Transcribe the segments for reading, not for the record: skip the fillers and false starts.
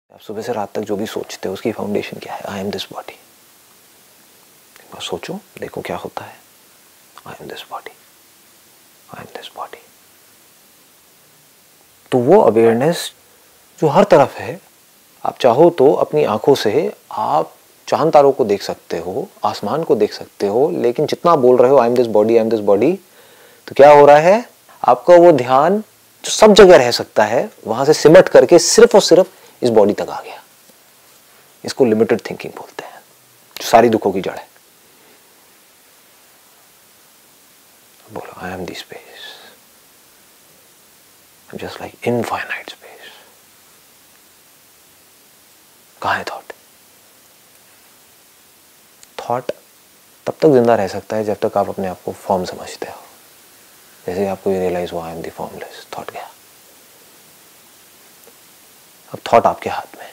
आप सुबह से रात तक जो भी सोचते हो उसकी फाउंडेशन क्या है? I am this body. एक बार सोचो, देखो क्या होता है। I am this body, I am this body. तो वो अवेयरनेस जो हर तरफ है, आप चाहो तो अपनी आंखों से आप चांद तारों को देख सकते हो, आसमान को देख सकते हो, लेकिन जितना बोल रहे हो I am this body, I am this body, तो क्या हो रहा है? आपका वो ध्यान जो सब जगह रह सकता है वहां से सिमट करके सिर्फ और सिर्फ इस बॉडी तक आ गया। इसको लिमिटेड थिंकिंग बोलते हैं, जो सारी दुखों की जड़ है। बोलो I am the space, just like infinite space. कहां है थॉट? थॉट तब तक जिंदा रह सकता है जब तक आप अपने आप को फॉर्म समझते हो। जैसे आपको ये रियलाइज हुआ I am the formless, thought गया। अब थॉट आपके हाथ में है।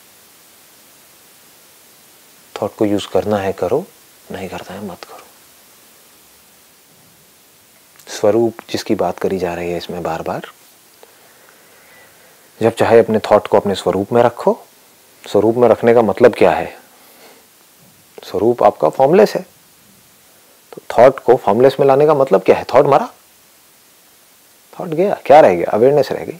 थॉट को यूज करना है करो, नहीं करना है मत करो। स्वरूप जिसकी बात करी जा रही है इसमें बार बार, जब चाहे अपने थॉट को अपने स्वरूप में रखो। स्वरूप में रखने का मतलब क्या है? स्वरूप आपका फॉर्मलेस है, तो थॉट को फॉर्मलेस में लाने का मतलब क्या है? थॉट मरा, थॉट गया, क्या रह गया? अवेयरनेस रह गई।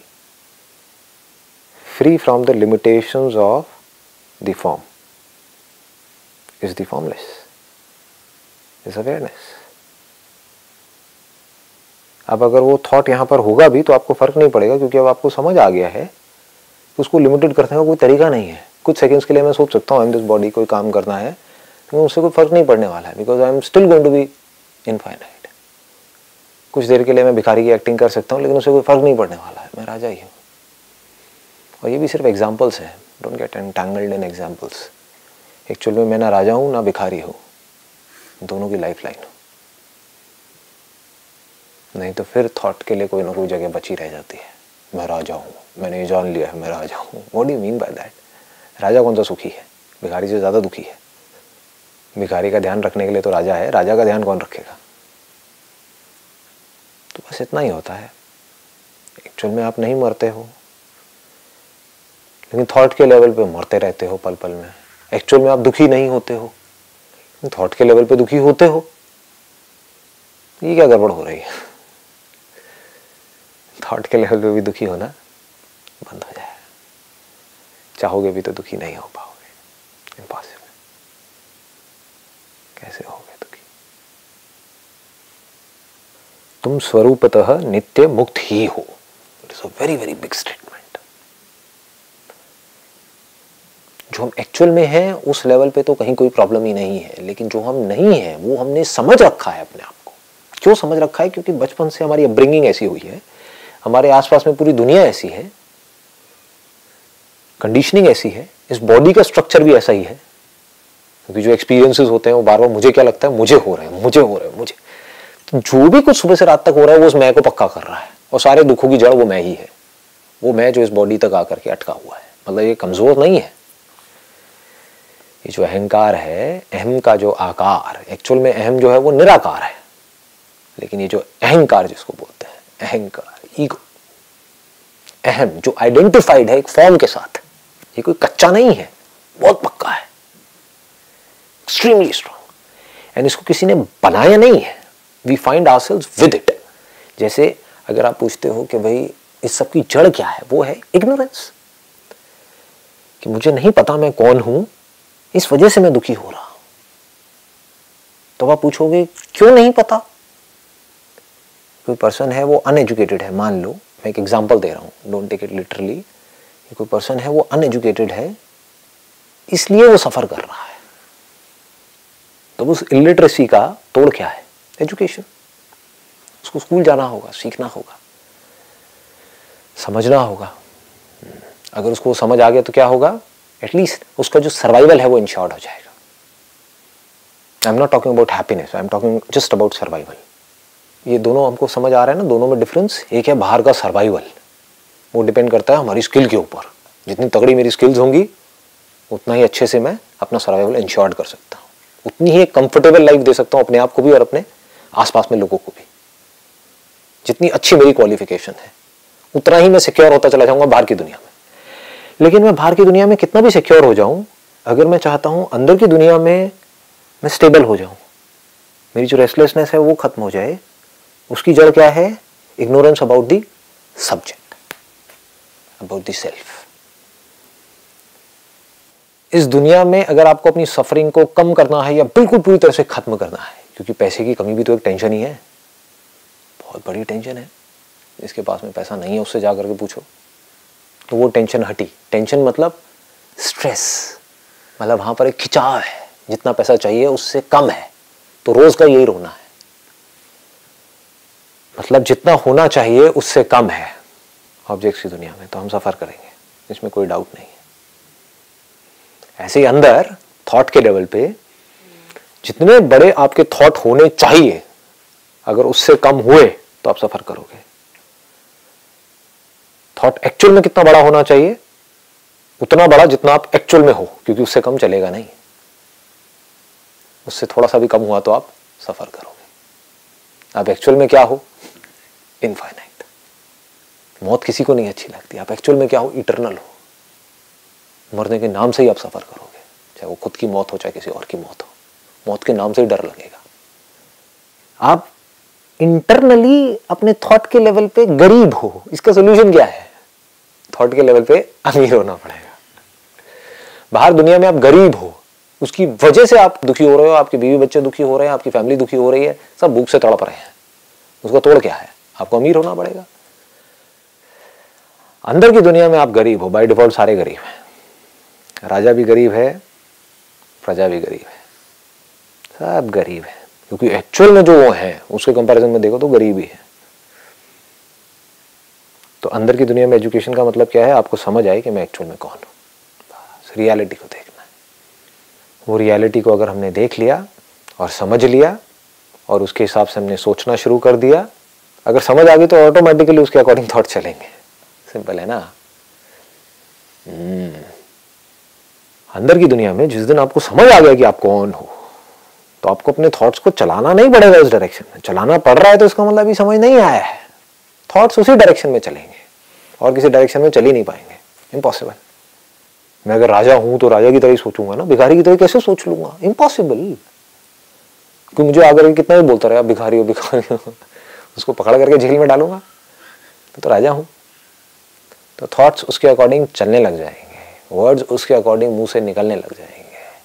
Free from the limitations of the form is the formless, is awareness. अब अगर वो थॉट यहां पर होगा भी तो आपको फर्क नहीं पड़ेगा, क्योंकि अब आपको समझ आ गया है कि उसको लिमिटेड करने का कोई तरीका नहीं है। कुछ सेकंड्स के लिए मैं सोच सकता हूँ आई एम दिस बॉडी, कोई काम करना है, लेकिन उससे कोई फर्क नहीं पड़ने वाला है, because I am still going to be infinite. कुछ देर के लिए मैं भिखारी की एक्टिंग कर सकता हूँ, लेकिन उससे कोई फर्क नहीं पड़ने वाला है, मैं राजा ही हूँ। और ये भी सिर्फ एग्जाम्पल्स हैं, don't get entangled in examples. Actual में मैं ना राजा हूँ ना भिखारी हूँ, दोनों की लाइफ लाइन हूँ। नहीं तो फिर थॉट के लिए कोई ना कोई जगह बची रह जाती है। मैं राजा हूँ, मैंने ये जान लिया है मैं राजा हूँ। What do you mean by that? राजा कौन सा सुखी है? भिखारी से ज़्यादा दुखी है। भिखारी का ध्यान रखने के लिए तो राजा है, राजा का ध्यान कौन रखेगा? तो बस इतना ही होता है। एक्चुअल में आप नहीं मरते हो, लेकिन थॉट के लेवल पे मरते रहते हो पल पल में। एक्चुअल में आप दुखी नहीं होते हो, थॉट के लेवल पे दुखी होते हो। ये क्या गड़बड़ हो रही है? थॉट के लेवल पे भी दुखी होना बंद हो जाए। चाहोगे भी तो दुखी नहीं हो पाओगे, इम्पॉसिबल। कैसे होगे दुखी? तुम स्वरूपतः नित्य मुक्त ही हो। It is a very very big statement. जो हम एक्चुअल में हैं उस लेवल पे तो कहीं कोई प्रॉब्लम ही नहीं है, लेकिन जो हम नहीं है वो हमने समझ रखा है अपने आप को। क्यों समझ रखा है? क्योंकि बचपन से हमारी अपब्रिंगिंग ऐसी हुई है, हमारे आसपास में पूरी दुनिया ऐसी है, कंडीशनिंग ऐसी है, इस बॉडी का स्ट्रक्चर भी ऐसा ही है। क्योंकि जो एक्सपीरियंसेस होते हैं वो बार बार मुझे क्या लगता है, मुझे हो रहे हैं, मुझे हो रहे हैं, मुझे। तो जो भी कुछ सुबह से रात तक हो रहा है वो उस मैं को पक्का कर रहा है, और सारे दुखों की जड़ वो मैं ही है। वो मैं जो इस बॉडी तक आकर के अटका हुआ है। मतलब ये कमजोर नहीं है। ये जो अहंकार है, अहम का जो आकार, एक्चुअल में अहम जो है वो निराकार है, लेकिन ये जो अहंकार जिसको बोलते हैं, अहंकार, ईगो, अहम जो आइडेंटिफाइड है एक फॉर्म के साथ, ये कोई कच्चा नहीं है, बहुत पक्का है, एक्सट्रीमली स्ट्रांग। एंड इसको किसी ने बनाया नहीं है, we find ourselves with it. जैसे अगर आप पूछते हो कि भाई इस सब की जड़ क्या है, वो है इग्नोरेंस, कि मुझे नहीं पता मैं कौन हूं, इस वजह से मैं दुखी हो रहा हूं। तो आप पूछोगे क्यों नहीं पता? कोई पर्सन है वो अनएजुकेटेड है, मान लो, मैं एक एग्जांपल दे रहा हूं, डोंट टेक इट लिटरली। कोई पर्सन है वो अनएजुकेटेड है, इसलिए वो सफर कर रहा है। तो उस इलिटरेसी का तोड़ क्या है? एजुकेशन। उसको स्कूल जाना होगा, सीखना होगा, समझना होगा। अगर उसको समझ आ गया तो क्या होगा? एटलीस्ट उसका जो सर्वाइवल है वो इंश्योर्ड हो जाएगा। I am not talking about happiness, I am talking just about survival. ये दोनों हमको समझ आ रहा है ना, दोनों में डिफरेंस। एक है बाहर का सर्वाइवल, वो डिपेंड करता है हमारी स्किल के ऊपर। जितनी तगड़ी मेरी स्किल्स होंगी उतना ही अच्छे से मैं अपना सर्वाइवल इंश्योर्ड कर सकता हूँ, उतनी ही एक कंफर्टेबल लाइफ दे सकता हूँ अपने आप को भी और अपने आसपास में लोगों को भी। जितनी अच्छी मेरी क्वालिफिकेशन है उतना ही मैं सिक्योर होता चला जाऊंगा बाहर की दुनिया में। लेकिन मैं बाहर की दुनिया में कितना भी सिक्योर हो जाऊं, अगर मैं चाहता हूं अंदर की दुनिया में मैं स्टेबल हो जाऊं, मेरी जो रेस्टलेसनेस है वो खत्म हो जाए, उसकी जड़ क्या है? Ignorance about the subject, about the self. इस दुनिया में अगर आपको अपनी सफरिंग को कम करना है या बिल्कुल पूरी तरह से खत्म करना है, क्योंकि पैसे की कमी भी तो एक टेंशन ही है, बहुत बड़ी टेंशन है। इसके पास में पैसा नहीं है उससे जाकर के पूछो तो वो टेंशन हटी। टेंशन मतलब स्ट्रेस, मतलब वहां पर एक खिंचाव है, जितना पैसा चाहिए उससे कम है, तो रोज का यही रोना है, मतलब जितना होना चाहिए उससे कम है ऑब्जेक्ट्स की दुनिया में, तो हम सफर करेंगे, इसमें कोई डाउट नहीं है। ऐसे ही अंदर थॉट के लेवल पे जितने बड़े आपके थॉट होने चाहिए, अगर उससे कम हुए तो आप सफर करोगे। थॉट एक्चुअल में कितना बड़ा होना चाहिए? उतना बड़ा जितना आप एक्चुअल में हो, क्योंकि उससे कम चलेगा नहीं। उससे थोड़ा सा भी कम हुआ तो आप सफर करोगे। आप एक्चुअल में क्या हो? इनफाइनाइट। मौत किसी को नहीं अच्छी लगती। आप एक्चुअल में क्या हो? इटर्नल हो। मरने के नाम से ही आप सफर करोगे, चाहे वो खुद की मौत हो चाहे किसी और की मौत हो, मौत के नाम से ही डर लगेगा। आप इंटरनली अपने थॉट के लेवल पे गरीब हो, इसका सोल्यूशन क्या है? थॉट के लेवल पे अमीर होना पड़ेगा। बाहर दुनिया में आप गरीब हो, उसकी वजह से आप दुखी हो रहे हो, आपके बीवी बच्चे दुखी हो रहे हैं, आपकी फैमिली दुखी हो रही है, सब भूख से तड़प रहे हैं, उसका तोड़ क्या है? आपको अमीर होना पड़ेगा। अंदर की दुनिया में आप गरीब हो, बाय डिफॉल्ट सारे गरीब हैं। राजा भी गरीब है, प्रजा भी गरीब है, सब गरीब है, क्योंकि एक्चुअल में जो वो है उसके कंपैरिजन में देखो तो गरीब ही है। तो अंदर की दुनिया में एजुकेशन का मतलब क्या है? आपको समझ आए कि मैं एक्चुअल में कौन हूं, बस रियलिटी को देखना है। वो रियलिटी को अगर हमने देख लिया और समझ लिया और उसके हिसाब से हमने सोचना शुरू कर दिया, अगर समझ आ गई तो ऑटोमेटिकली उसके अकॉर्डिंग थॉट चलेंगे। सिंपल है ना। अंदर की दुनिया में जिस दिन आपको समझ आ गया कि आप कौन हो, तो आपको अपने थॉट्स को चलाना नहीं पड़ेगा उस डायरेक्शन में। चलाना पड़ रहा है तो इसका मतलब अभी समझ नहीं आया है। थॉट्स उसी डायरेक्शन में चलेंगे और किसी डायरेक्शन में चल ही नहीं पाएंगे, इम्पॉसिबल। मैं अगर राजा हूं तो राजा की तरह ही सोचूंगा ना, भिखारी की तरह कैसे सोच लूंगा? इम्पॉसिबल। क्योंकि मुझे आकर कितना भी बोलता रहा भिखारी हो भिखारी हो, उसको पकड़ करके जेल में डालूंगा तो राजा हूं। तो थॉट्स उसके अकॉर्डिंग चलने लग जाएंगे, वर्ड्स उसके अकॉर्डिंग मुंह से निकलने लग जाएंगे।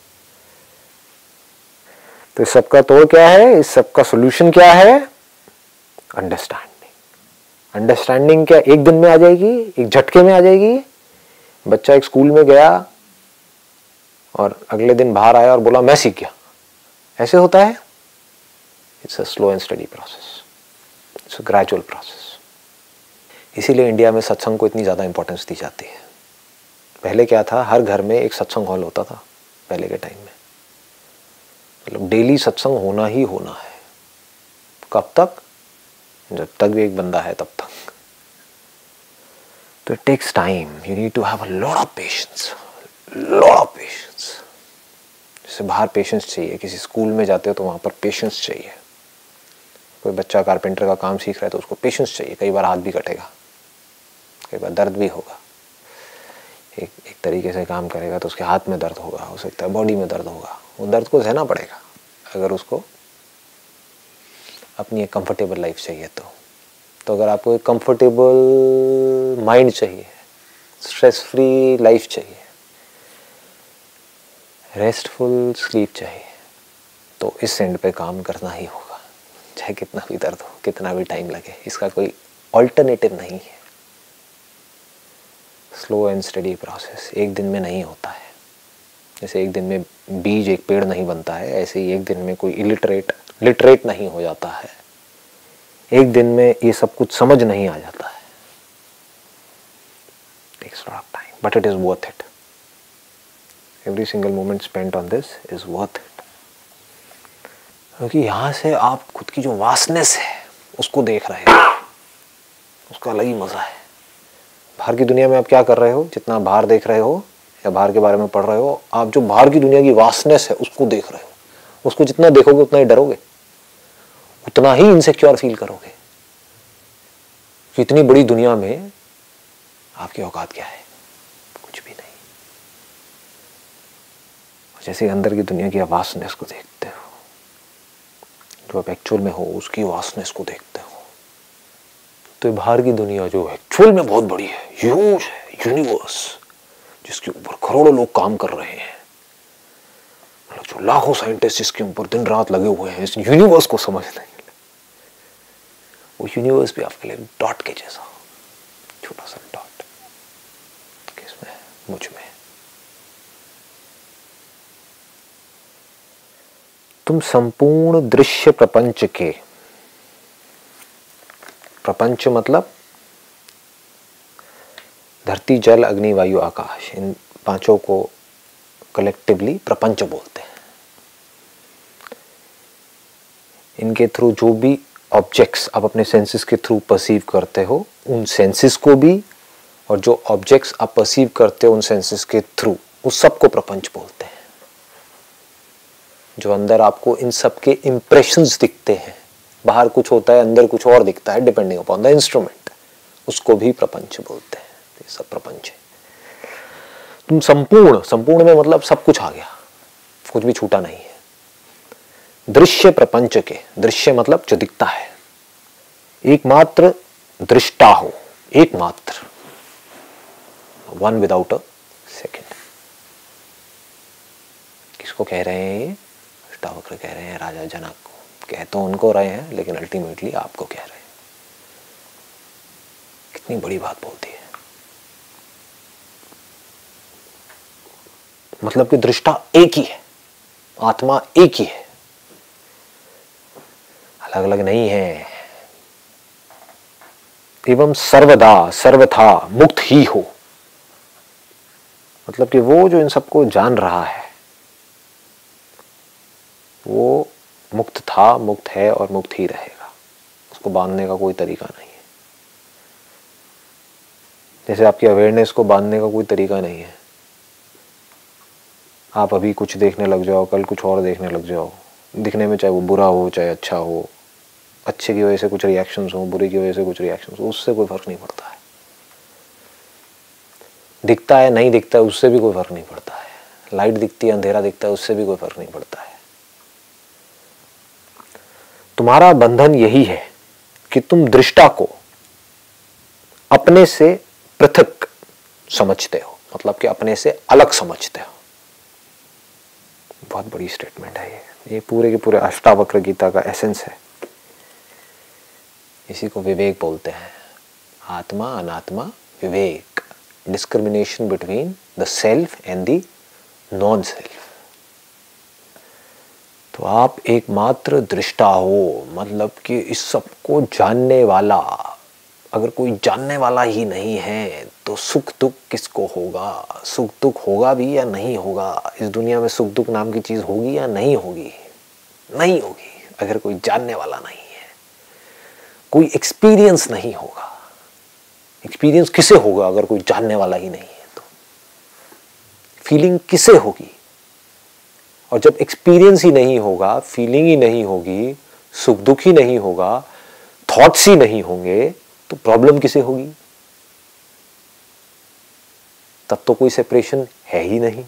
तो इस सबका तोड़ क्या है? इस सबका सोल्यूशन क्या है? अंडरस्टैंडिंग। अंडरस्टैंडिंग क्या एक दिन में आ जाएगी, एक झटके में आ जाएगी? बच्चा एक स्कूल में गया और अगले दिन बाहर आया और बोला मैं सीख गया, ऐसे होता है? It's a slow and steady process, it's a gradual process. इसीलिए इंडिया में सत्संग को इतनी ज्यादा इंपॉर्टेंस दी जाती है। पहले क्या था? हर घर में एक सत्संग हॉल होता था पहले के टाइम में, मतलब डेली सत्संग होना ही होना है। कब तक? जब तक भी एक बंदा है तब तक। तो it takes time, you need to have a lot of patience, lot of patience. जैसे बाहर पेशेंस चाहिए, किसी स्कूल में जाते हो तो वहां पर पेशेंस चाहिए। कोई बच्चा कारपेंटर का काम सीख रहा है तो उसको पेशेंस चाहिए। कई बार हाथ भी कटेगा, कई बार दर्द भी होगा, एक तरीके से काम करेगा तो उसके हाथ में दर्द होगा, हो सकता है बॉडी में दर्द होगा, वो दर्द को सहना पड़ेगा अगर उसको अपनी एक कंफर्टेबल लाइफ चाहिए तो अगर आपको एक कंफर्टेबल माइंड चाहिए, स्ट्रेस फ्री लाइफ चाहिए, रेस्टफुल स्लीप चाहिए, तो इस एंड पे काम करना ही होगा, चाहे कितना भी दर्द हो, कितना भी टाइम लगे। इसका कोई ऑल्टरनेटिव नहीं है। स्लो एंड स्टडी प्रोसेस एक दिन में नहीं होता है। जैसे एक दिन में बीज एक पेड़ नहीं बनता है, ऐसे ही एक दिन में कोई लिटरेट नहीं हो जाता है, एक दिन में ये सब कुछ समझ नहीं आ जाता है। Takes a lot of time, but it is worth it. Every single moment spent on this is worth it. क्योंकि यहाँ से आप खुद की जो वास्टनेस है उसको देख रहे हो, उसका अलग ही मजा है। बाहर की दुनिया में आप क्या कर रहे हो? जितना बाहर देख रहे हो या बाहर के बारे में पढ़ रहे हो, आप जो बाहर की दुनिया की वास्टनेस है उसको देख रहे हो। उसको जितना देखोगे उतना ही डरोगे, उतना ही इनसिक्योर फील करोगे कि इतनी बड़ी दुनिया में आपकी औकात क्या है? कुछ भी नहीं। जैसे अंदर की दुनिया की वास्टनेस को देखते हो, जो आप एक्चुअल में हो उसकी वास्टनेस को देखते हो, तो बाहर की दुनिया जो एक्चुअल में बहुत बड़ी है, ह्यूज है, यूनिवर्स, जिसके ऊपर करोड़ों लोग काम कर रहे हैं, मतलब जो लाखों साइंटिस्ट जिसके ऊपर दिन रात लगे हुए हैं इस यूनिवर्स को समझने के लिए, वो यूनिवर्स भी आपके लिए डॉट के जैसा, छोटा सा डॉट, किसमें? मुझ में। तुम संपूर्ण दृश्य प्रपंच के, प्रपंच मतलब धरती, जल, अग्नि, वायु, आकाश, इन पांचों को कलेक्टिवली प्रपंच बोलते हैं। इनके थ्रू जो भी ऑब्जेक्ट्स आप अपने सेंसेस के थ्रू परसीव करते हो, उन सेंसेस को भी, और जो ऑब्जेक्ट्स आप परसीव करते हो उन सेंसेस के थ्रू, उस सब को प्रपंच बोलते हैं। जो अंदर आपको इन सब के इंप्रेशंस दिखते हैं, बाहर कुछ होता है अंदर कुछ और दिखता है, डिपेंडिंग अपॉन द इंस्ट्रूमेंट, उसको भी प्रपंच बोलते हैं। ये सब प्रपंच है। तुम संपूर्ण, संपूर्ण में मतलब सब कुछ आ गया, कुछ भी छूटा नहीं है। दृश्य प्रपंच के, दृश्य मतलब जो दिखता है, एकमात्र दृष्टा हो, एकमात्र, वन विदाउट अ सेकेंड। किसको कह रहे हैं ये? अष्टावक्र कह रहे हैं राजा जनक को। कह तो उनको रहे हैं लेकिन अल्टीमेटली आपको कह रहे हैं। कितनी बड़ी बात बोलती है। मतलब कि दृष्टा एक ही है, आत्मा एक ही है, अलग अलग नहीं है। एवं सर्वदा सर्वथा मुक्त ही हो, मतलब कि वो जो इन सबको जान रहा है वो मुक्त था, मुक्त है और मुक्त ही रहेगा। उसको बांधने का कोई तरीका नहीं है। जैसे आपकी अवेयरनेस को बांधने का कोई तरीका नहीं है। आप अभी कुछ देखने लग जाओ, कल कुछ और देखने लग जाओ, दिखने में चाहे वो बुरा हो चाहे अच्छा हो, अच्छे की वजह से कुछ रिएक्शंस हो, बुरे की वजह से कुछ रिएक्शंस हो, उससे कोई फर्क नहीं पड़ता है। दिखता है नहीं दिखता है उससे भी कोई फर्क नहीं पड़ता है। लाइट दिखती है अंधेरा दिखता है उससे भी कोई फर्क नहीं पड़ता है। तुम्हारा बंधन यही है कि तुम दृष्टा को अपने से पृथक समझते हो, मतलब कि अपने से अलग समझते हो। बहुत बड़ी स्टेटमेंट है ये पूरे के पूरे अष्टावक्र गीता का एसेंस है। इसी को विवेक बोलते हैं। आत्मा अनात्मा विवेक, discrimination between the self and the non self. तो आप एकमात्र दृष्टा हो, मतलब कि इस सब को जानने वाला। अगर कोई जानने वाला ही नहीं है तो सुख दुख किसको होगा? सुख दुख होगा भी या नहीं होगा? इस दुनिया में सुख दुख नाम की चीज होगी या नहीं होगी? नहीं होगी अगर कोई जानने वाला नहीं है। कोई एक्सपीरियंस नहीं होगा। एक्सपीरियंस किसे होगा अगर कोई जानने वाला ही नहीं है? तो फीलिंग किसे होगी? और जब एक्सपीरियंस ही नहीं होगा, फीलिंग ही नहीं होगी, सुख दुख ही नहीं होगा, थॉट्स ही नहीं होंगे, तो प्रॉब्लम किसे होगी? तब तो कोई सेपरेशन है ही नहीं।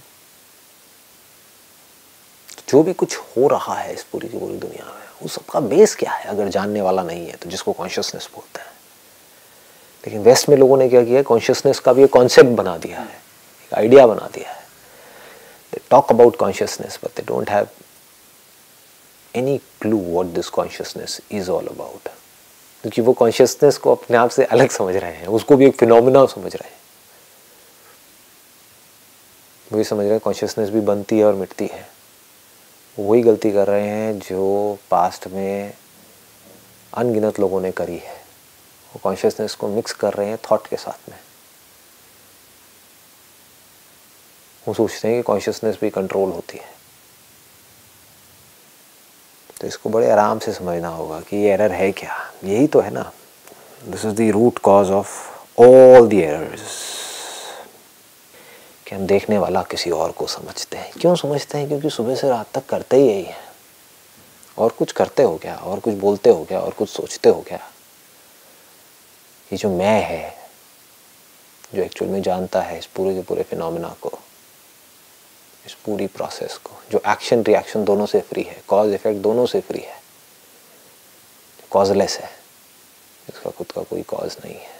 जो भी कुछ हो रहा है इस पूरी की पूरी दुनिया में, उस सबका बेस क्या है अगर जानने वाला नहीं है? तो जिसको कॉन्शियसनेस बोलते हैं। लेकिन वेस्ट में लोगों ने क्या किया, कॉन्शियसनेस का भी एक कॉन्सेप्ट बना दिया है, एक आइडिया बना दिया है। They talk about consciousness but they don't have any clue what this consciousness is all about. क्योंकि वो कॉन्शियसनेस को अपने आप से अलग समझ रहे हैं, उसको भी एक फिनोमिना समझ रहे हैं। वही समझ रहे हैं कॉन्शियसनेस भी बनती है और मिटती है। वही गलती कर रहे हैं जो पास्ट में अनगिनत लोगों ने करी है। वो कॉन्शियसनेस को मिक्स कर रहे हैं थॉट के साथ में। वो सोचते हैं कि कॉन्शियसनेस भी कंट्रोल होती है। तो इसको बड़े आराम से समझना होगा कि ये एरर है क्या। यही तो है ना, this is the root cause of all the errors, कि हम देखने वाला किसी और को समझते हैं। क्यों समझते हैं? क्योंकि सुबह से रात तक करते ही यही है। और कुछ करते हो क्या? और कुछ बोलते हो क्या? और कुछ सोचते हो क्या? ये जो मैं है, जो एक्चुअल में जानता है इस पूरे के पूरे फिनोमिना को, इस पूरी प्रोसेस को, जो एक्शन रिएक्शन दोनों से फ्री है, कॉज इफेक्ट दोनों से फ्री है, कॉजलेस है, इसका खुद का कोई कॉज नहीं है।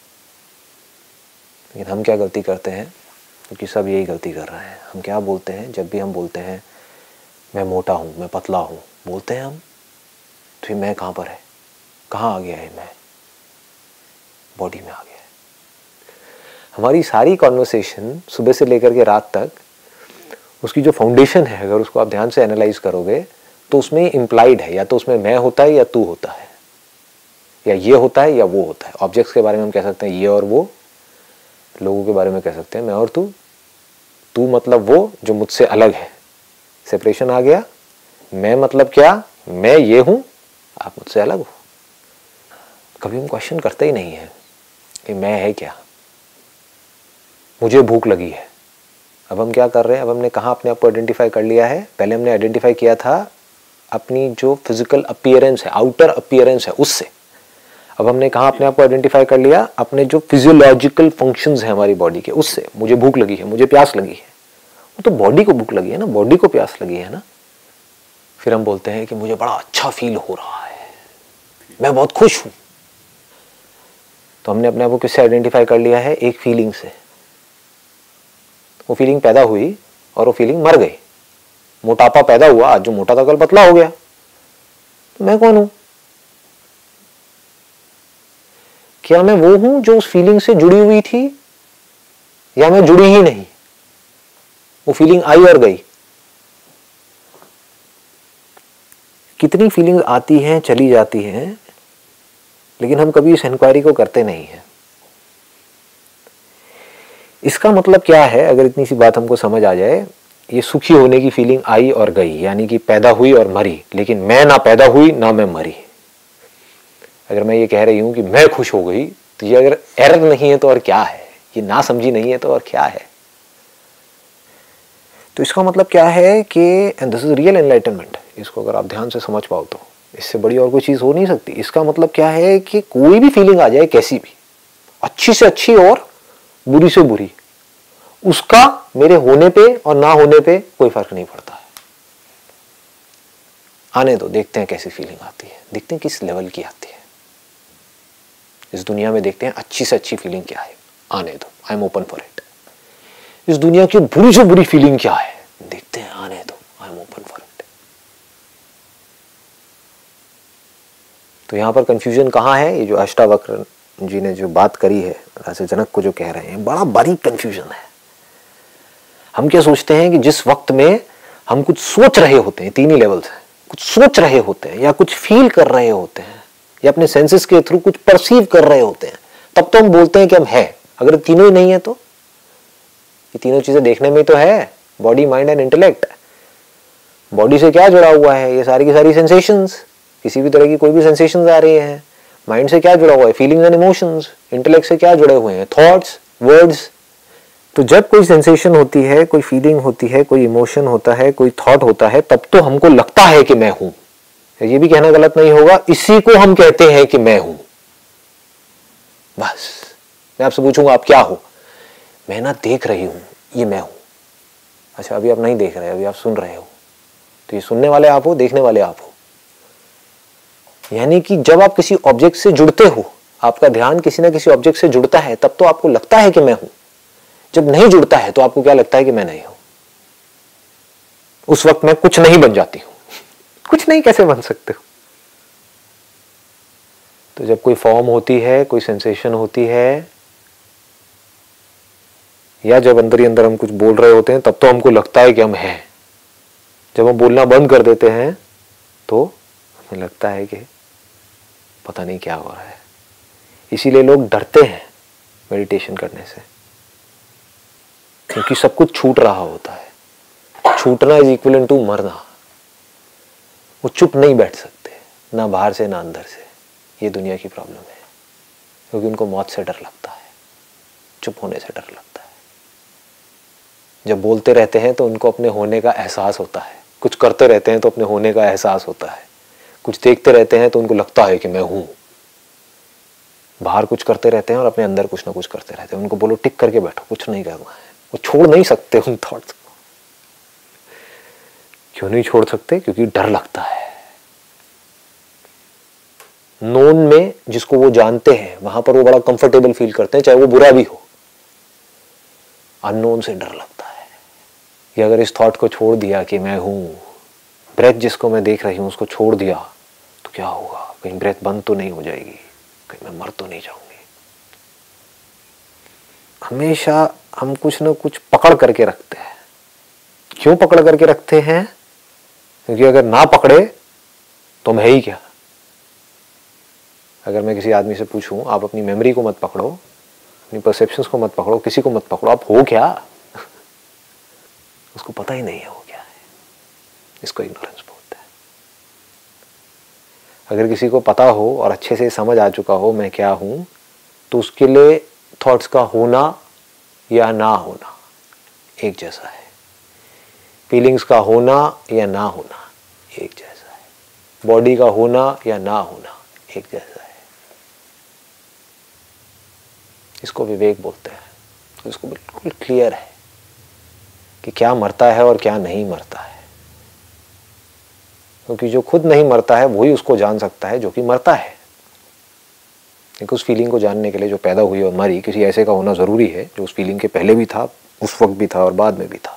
लेकिन हम क्या गलती करते हैं, क्योंकि सब यही गलती कर रहे हैं, हम क्या बोलते हैं, जब भी हम बोलते हैं मैं मोटा हूँ, मैं पतला हूँ, बोलते हैं हम, तो ये मैं कहाँ पर है, कहाँ आ गया है मैं, बॉडी में आ गया है। हमारी सारी कॉन्वर्सेशन सुबह से लेकर के रात तक, उसकी जो फाउंडेशन है, अगर उसको आप ध्यान से एनालाइज करोगे तो उसमें इम्प्लाइड है, या तो उसमें मैं होता है या तू होता है, या ये होता है या वो होता है। ऑब्जेक्ट्स के बारे में हम कह सकते हैं ये और वो, लोगों के बारे में कह सकते हैं मैं और तू। तू मतलब वो जो मुझसे अलग है, सेपरेशन आ गया। मैं मतलब क्या, मैं ये हूं, आप मुझसे अलग हो। कभी हम क्वेश्चन करते ही नहीं है कि मैं है क्या। मुझे भूख लगी है, अब हम क्या कर रहे हैं, अब हमने कहाँ अपने आप को आइडेंटिफाई कर लिया है। पहले हमने आइडेंटिफाई किया था अपनी जो फिजिकल अपीयरेंस है, आउटर अपीयरेंस है, उससे। अब हमने कहाँ अपने आप को आइडेंटिफाई कर लिया, अपने जो फिजियोलॉजिकल फंक्शंस है हमारी बॉडी के, उससे। मुझे भूख लगी है, मुझे प्यास लगी है, वो तो बॉडी को भूख लगी है ना, बॉडी को प्यास लगी है ना। फिर हम बोलते हैं कि मुझे बड़ा अच्छा फील हो रहा है, मैं बहुत खुश हूं। तो हमने अपने आप को किससे आइडेंटिफाई कर लिया है, एक फीलिंग से। वो फीलिंग पैदा हुई और वो फीलिंग मर गई। मोटापा पैदा हुआ, आज जो मोटा था कल पतला हो गया, तो मैं कौन हूं? क्या मैं वो हूं जो उस फीलिंग से जुड़ी हुई थी, या मैं जुड़ी ही नहीं, वो फीलिंग आई और गई। कितनी फीलिंग्स आती हैं, चली जाती हैं, लेकिन हम कभी इस इंक्वायरी को करते नहीं हैं। इसका मतलब क्या है, अगर इतनी सी बात हमको समझ आ जाए, ये सुखी होने की फीलिंग आई और गई, यानी कि पैदा हुई और मरी, लेकिन मैं ना पैदा हुई ना मैं मरी। अगर मैं ये कह रही हूं कि मैं खुश हो गई, तो ये अगर एरर नहीं है तो और क्या है, ये ना समझी नहीं है तो और क्या है। तो इसका मतलब क्या है कि and this is real enlightenment. इसको अगर आप ध्यान से समझ पाओ तो इससे बड़ी और कोई चीज हो नहीं सकती। इसका मतलब क्या है कि कोई भी फीलिंग आ जाए, कैसी भी, अच्छी से अच्छी और बुरी से बुरी, उसका मेरे होने पे और ना होने पे कोई फर्क नहीं पड़ता है। आने दो, देखते हैं कैसी फीलिंग आती है, देखते हैं किस लेवल की आती है। इस दुनिया में देखते हैं अच्छी से अच्छी फीलिंग क्या है, आने दो, I am open for it. इस दुनिया की बुरी से बुरी फीलिंग क्या है, देखते हैं, आने दो, I am open for it. तो यहां पर कंफ्यूजन कहां है, ये जो अष्टावक्र जी ने जो बात करी है, राजा जनक को जो कह रहे हैं, बड़ा बारीक कंफ्यूजन है। हम क्या सोचते हैं कि जिस वक्त में हम कुछ सोच रहे होते हैं, तीन ही लेवल्स हैं, कुछ सोच रहे होते हैं या कुछ फील कर रहे होते हैं या अपने सेंसेस के थ्रू कुछ परसीव कर रहे होते हैं, तब तो हम बोलते हैं कि हम है। अगर तीनों ही नहीं है तो, ये तीनों चीजें देखने में तो है, body, mind and intellect. Body से क्या जुड़ा हुआ है, ये सारी की सारी सेंसेशंस, किसी भी तरह की कोई भी सेंसेशंस आ रही हैं। माइंड से क्या जुड़ा हुआ है, फीलिंग्स एंड इमोशंस। इंटेलेक्ट से क्या जुड़े हुए हैं, थॉट्स, वर्ड्स। तो जब कोई सेंसेशन होती है, कोई फीलिंग होती है, कोई इमोशन होता है, कोई थॉट होता है, तब तो हमको लगता है कि मैं हूं। ये भी कहना गलत नहीं होगा, इसी को हम कहते हैं कि मैं हूं। बस मैं आपसे पूछूंगा आप क्या हो, मैं ना देख रही हूं, ये मैं हूं। अच्छा, अभी आप नहीं देख रहे, अभी आप सुन रहे हो, तो ये सुनने वाले आप हो, देखने वाले आप हो। यानी कि जब आप किसी ऑब्जेक्ट से जुड़ते हो, आपका ध्यान किसी ना किसी ऑब्जेक्ट से जुड़ता है, तब तो आपको लगता है कि मैं हूं। जब नहीं जुड़ता है तो आपको क्या लगता है कि मैं नहीं हूं। उस वक्त मैं कुछ नहीं बन जाती हूं। कुछ नहीं कैसे बन सकते हो? तो जब कोई फॉर्म होती है, कोई सेंसेशन होती है, या जब अंदर ही अंदर हम कुछ बोल रहे होते हैं, तब तो हमको लगता है कि हम हैं। जब हम बोलना बंद कर देते हैं तो हमें लगता है कि पता नहीं क्या हो रहा है। इसीलिए लोग डरते हैं मेडिटेशन करने से, क्योंकि सब कुछ छूट रहा होता है। छूटना इज इक्विवेलेंट टू मरना। वो चुप नहीं बैठ सकते, ना बाहर से ना अंदर से। ये दुनिया की प्रॉब्लम है, क्योंकि उनको मौत से डर लगता है, चुप होने से डर लगता है। जब बोलते रहते हैं तो उनको अपने होने का एहसास होता है, कुछ करते रहते हैं तो अपने होने का एहसास होता है, कुछ देखते रहते हैं तो उनको लगता है कि मैं हूं। बाहर कुछ करते रहते हैं और अपने अंदर कुछ ना कुछ करते रहते हैं। उनको बोलो टिक करके बैठो, कुछ नहीं करना है, वो छोड़ नहीं सकते उन थॉट्स को। क्यों नहीं छोड़ सकते? क्योंकि डर लगता है। नोन में जिसको वो जानते हैं वहां पर वो बड़ा कंफर्टेबल फील करते हैं, चाहे वो बुरा भी हो। अननोन से डर लगता है कि अगर इस थॉट को छोड़ दिया कि मैं हूं, ब्रेथ जिसको मैं देख रही हूं उसको छोड़ दिया तो क्या होगा? कहीं ब्रेथ बंद तो नहीं हो जाएगी, कहीं मैं मर तो नहीं जाऊंगी। हमेशा हम कुछ ना कुछ पकड़ करके रखते हैं। क्यों पकड़ करके रखते हैं? क्योंकि अगर ना पकड़े तो मैं ही क्या। अगर मैं किसी आदमी से पूछूं, आप अपनी मेमोरी को मत पकड़ो, अपनी परसेप्शंस को मत पकड़ो, किसी को मत पकड़ो, आप हो क्या? उसको पता ही नहीं है वो क्या है। इसको इग्नोरेंस बोलते हैं। अगर किसी को पता हो और अच्छे से समझ आ चुका हो मैं क्या हूं, तो उसके लिए थॉट्स का होना या ना होना एक जैसा है। फीलिंग्स का होना या ना होना एक जैसा है। बॉडी का होना या ना होना एक जैसा है। इसको विवेक बोलते हैं। तो इसको बिल्कुल क्लियर है कि क्या मरता है और क्या नहीं मरता है। क्योंकि जो खुद नहीं मरता है वही उसको जान सकता है जो कि मरता है। क्योंकि उस फीलिंग को जानने के लिए जो पैदा हुई और मरी, किसी ऐसे का होना जरूरी है जो उस फीलिंग के पहले भी था, उस वक्त भी था और बाद में भी था।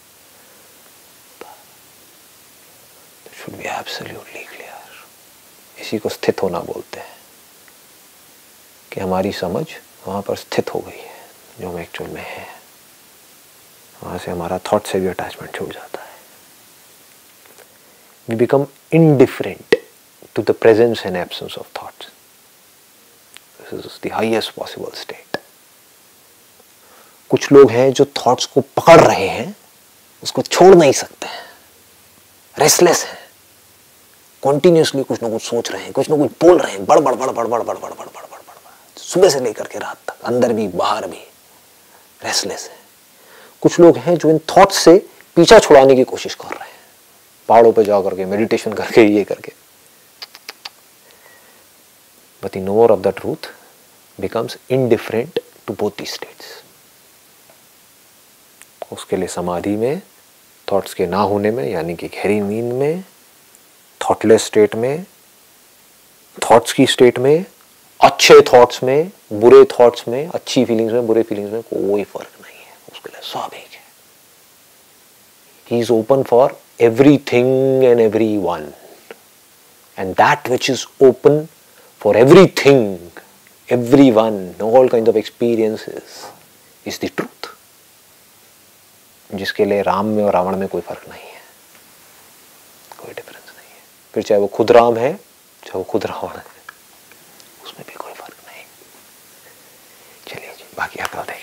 Should be absolutely clear. इसी को स्थित होना बोलते हैं कि हमारी समझ वहां पर स्थित हो गई है जो हम एक्चुअल में है। वहां से हमारा थॉट से भी अटैचमेंट छूट जाता है। We become indifferent to the presence and absence of thoughts. This is the highest possible state. कुछ लोग हैं जो थॉट्स को पकड़ रहे हैं, उसको छोड़ नहीं सकते हैं, रेस्टलेस हैं, कॉन्टिन्यूसली कुछ ना कुछ सोच रहे हैं, कुछ ना कुछ बोल रहे हैं, बड़बड़ बड़बड़ बड़बड़ बड़बड़ बड़बड़, सुबह से लेकर के रात तक, अंदर भी बाहर भी रेस्टलेस है। कुछ लोग हैं जो इन थॉट्स से पीछा छुड़ाने की कोशिश कर रहे हैं, पहाड़ों पे जा करके मेडिटेशन करके ये करके। But the knower of the truth becomes indifferent to both these states. उसके लिए समाधि में, थॉट्स के ना होने में, यानी कि गहरी नींद में, थॉटलेस स्टेट में, थॉट्स की स्टेट में, अच्छे थॉट्स में, बुरे थॉट्स में, अच्छी फीलिंग्स में, बुरे फीलिंग्स में कोई फर्क नहीं है। उसके लिए सब एक है। He is open for everything and everyone, and that which is open for everything, everyone, all kinds of experiences is the truth. जिसके लिए राम में और रावण में कोई फर्क नहीं है, कोई डिफरेंस नहीं है। फिर चाहे वो खुद राम है, चाहे वो खुद रावण है, उसमें भी कोई फर्क नहीं। चलिए जी, बाकी आप